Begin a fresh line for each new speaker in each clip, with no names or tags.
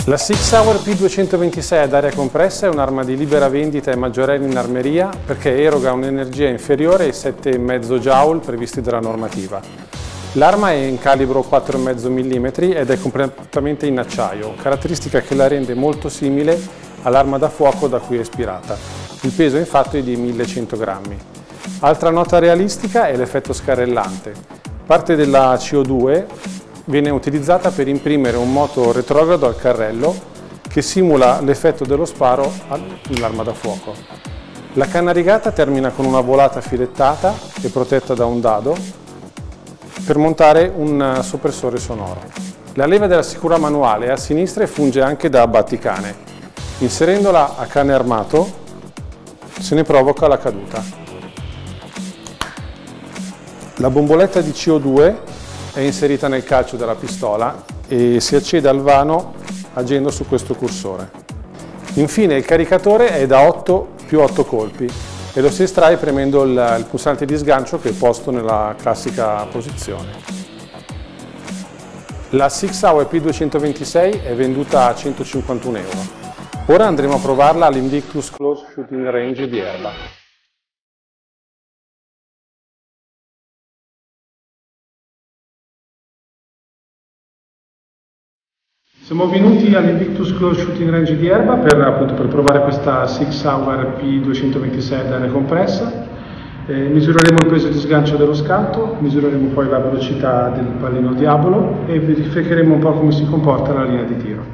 La Sig Sauer P226 ad aria compressa è un'arma di libera vendita e maggiorenne in armeria perché eroga un'energia inferiore ai 7,5 joule previsti dalla normativa. L'arma è in calibro 4,5 mm ed è completamente in acciaio, caratteristica che la rende molto simile all'arma da fuoco da cui è ispirata. Il peso infatti è di 1100 grammi. Altra nota realistica è l'effetto scarrellante. Parte della CO2 viene utilizzata per imprimere un moto retrogrado al carrello che simula l'effetto dello sparo all'arma da fuoco. La canna rigata termina con una volata filettata e protetta da un dado per montare un soppressore sonoro. La leva della sicura manuale è a sinistra e funge anche da batticane. Inserendola a cane armato se ne provoca la caduta. La bomboletta di CO2 è inserita nel calcio della pistola e si accede al vano agendo su questo cursore. Infine il caricatore è da 8 più 8 colpi e lo si estrae premendo il pulsante di sgancio che è posto nella classica posizione. La Sig Sauer P226 è venduta a 151 euro. Ora andremo a provarla all'Invictus Close Shooting Range di Erba. Siamo venuti all'Invictus Close Shooting Range di Erba per provare questa Sig Sauer P226 ad aria compressa. Misureremo il peso di sgancio dello scatto, misureremo poi la velocità del pallino diavolo e verificheremo un po' come si comporta la linea di tiro.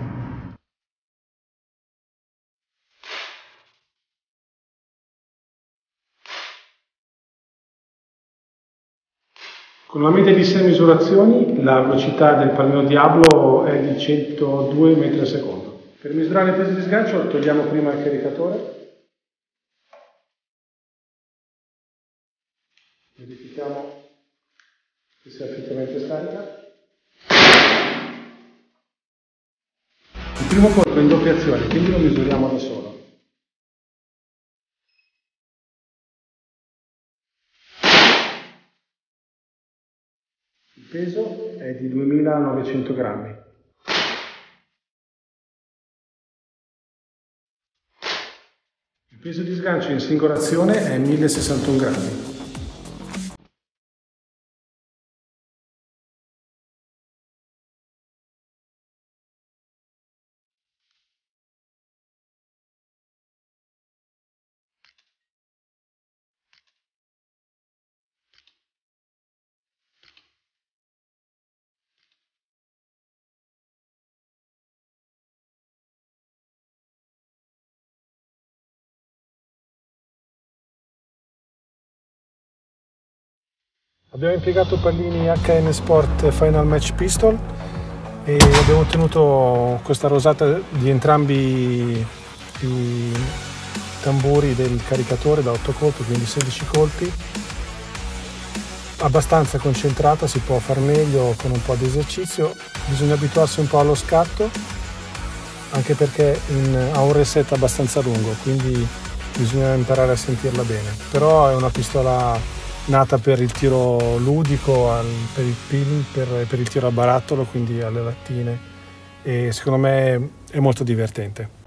Con una media di 6 misurazioni la velocità del pallino diavolo è di 102 metri al secondo. Per misurare il peso di sgancio togliamo prima il caricatore. Verifichiamo che sia effettivamente scarica. Il primo colpo è in doppia azione, quindi lo misuriamo da solo. Il peso è di 2900 grammi. Il peso di sgancio in singola azione è 1061 grammi. Abbiamo impiegato pallini HN Sport Final Match Pistol e abbiamo ottenuto questa rosata di entrambi i tamburi del caricatore da 8 colpi, quindi 16 colpi. Abbastanza concentrata, si può far meglio con un po' di esercizio, bisogna abituarsi un po' allo scatto, anche perché ha un reset abbastanza lungo, quindi bisogna imparare a sentirla bene. Però è una pistola nata per il tiro ludico, per il peeling, per il tiro a barattolo, quindi alle lattine, e secondo me è molto divertente.